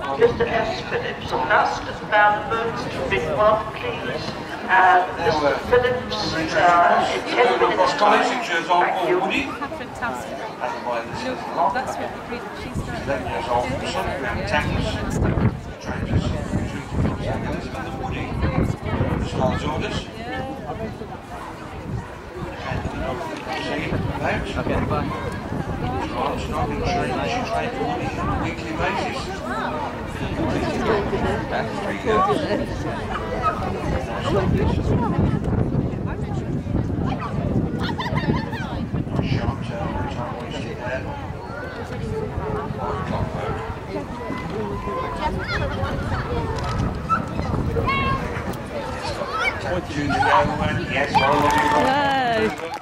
Mr. S. Phillips, Augustus Bambergs to Big One, please. And Mr. Phillips, in 10 minutes time. Thank you. Fantastic. Look, that's what she's done. 11 years old, son of tackles, trainers, Elizabeth and Woody, Scott's orders. Okay, bye. Scott's not been trained, she trained Woody on a weekly basis. That's 3 girls. Sharp turn, time wasted there. Yes, well,